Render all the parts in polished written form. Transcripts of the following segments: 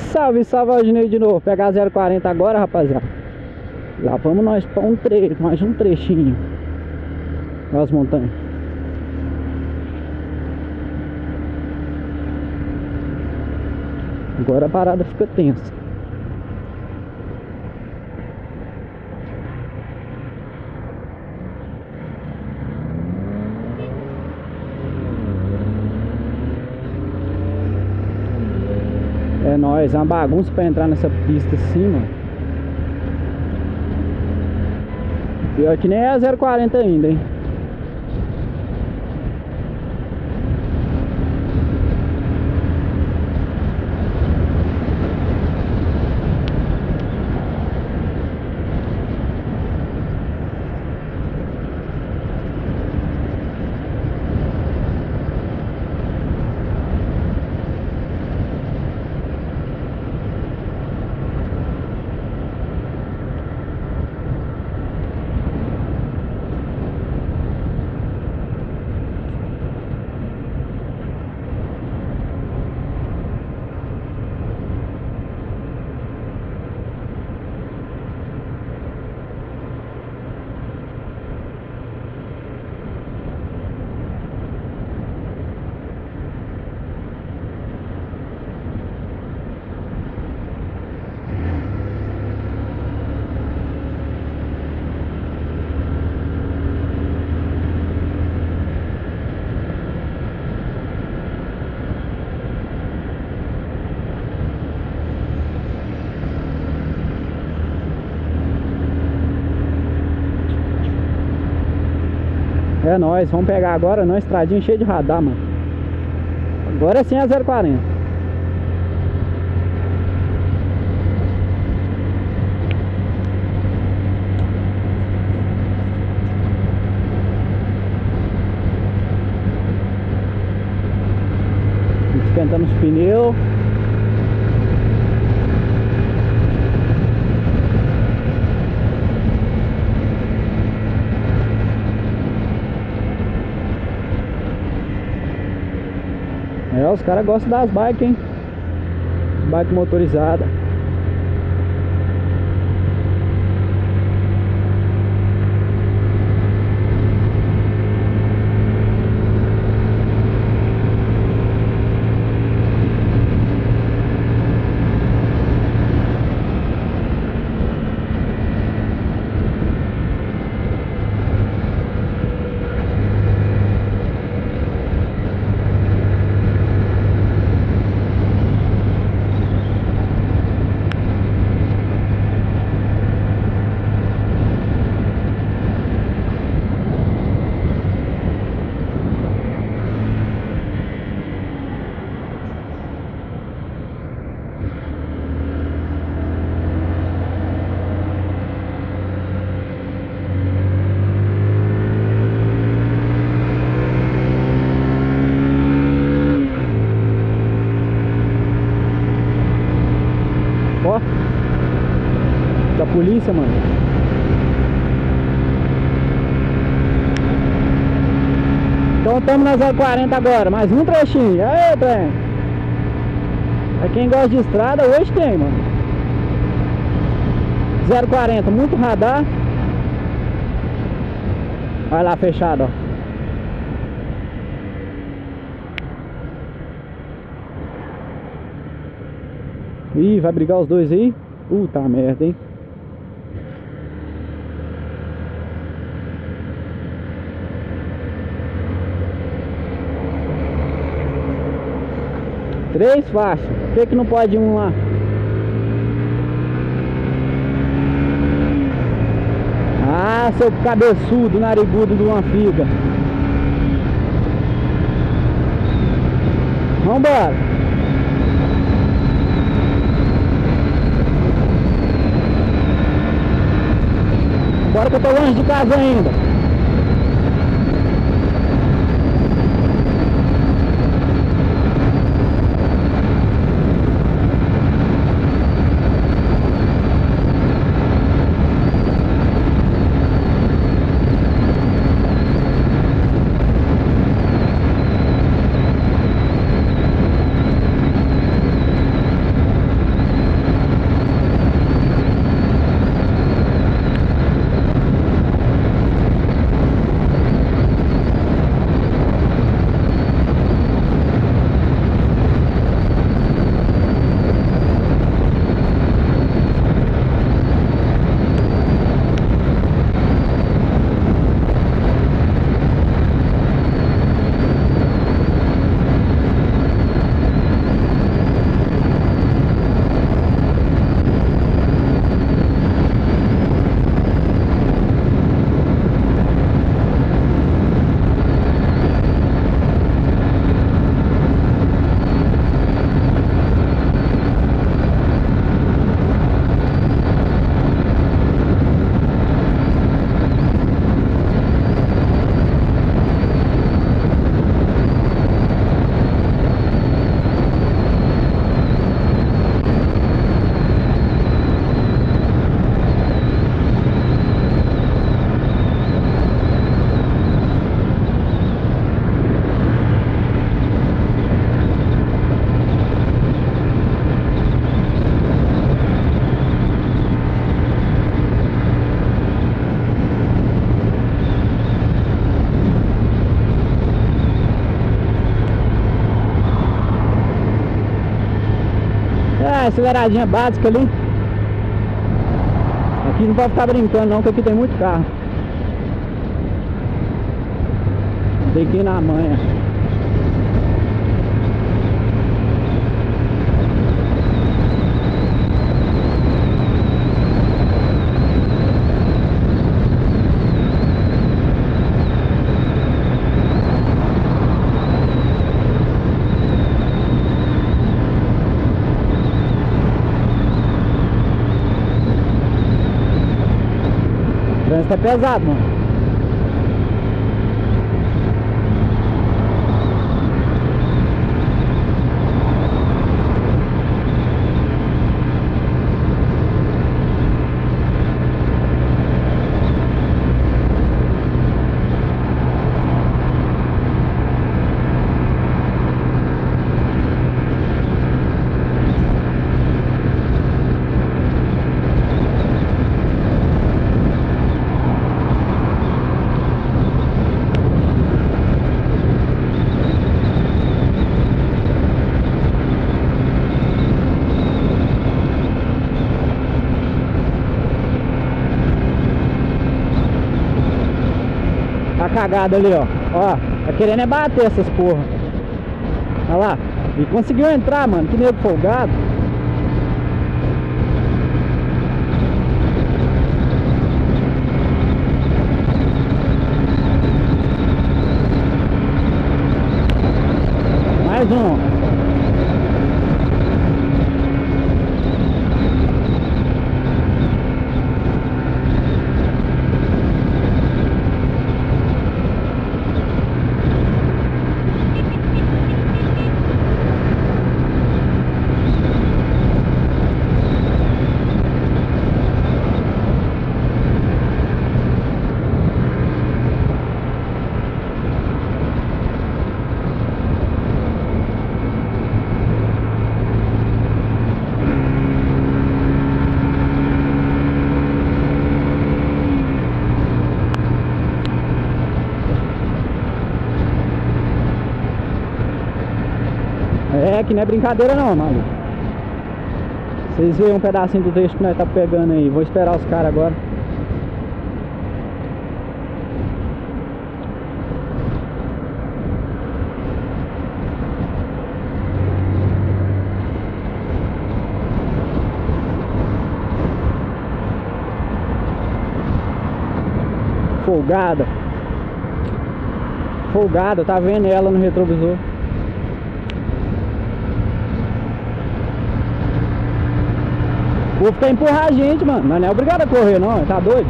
Salve, salve, Aldinei de novo. Pegar 040 agora, rapaziada. Lá vamos nós pra um trecho, mais um trechinho nas montanhas. Agora a parada fica tensa. É nóis, é uma bagunça pra entrar nessa pista assim, mano. Pior que nem é a 040 ainda, hein. É nóis, vamos pegar agora numa estradinha cheia de radar, mano. Agora sim é a 040. Esquentando os pneus. É, os caras gostam das bikes, hein? Bike motorizada. Ó, da polícia, mano. Então estamos na 040 agora, mais um trechinho. Aê, trem. Pra quem gosta de estrada, hoje tem, mano. 040, muito radar. Vai lá, fechado, ó. Ih, vai brigar os dois aí? Puta merda, hein? Três faixas. Por que não pode ir um lá? Ah, seu cabeçudo, narigudo de uma figa. Vambora. Bora que eu tô longe de casa ainda. É, aceleradinha básica ali. Aqui não pode ficar brincando não, que aqui tem muito carro. Tem que ir na manha. O trânsito é pesado, mano. A cagada ali, ó. Ó, tá querendo é bater essas porra. Olha lá. E conseguiu entrar, mano. Que nego folgado. Mais um. É, que não é brincadeira não, maluco. Vocês veem um pedacinho do trecho que nós tá pegando aí. Vou esperar os caras agora. Folgada. Folgada, tá vendo ela no retrovisor. O povo quer empurrar a gente, mano. Mas não é obrigado a correr, não. Tá doido?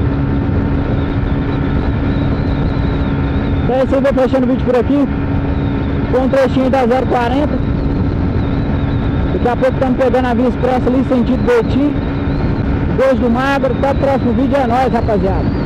É isso aí, vou fechando o vídeo por aqui. Foi um trechinho da 040. Daqui a pouco estamos pegando a Via Expressa ali, sentido Betim. Dois do Magro. Até o próximo vídeo, é nóis, rapaziada.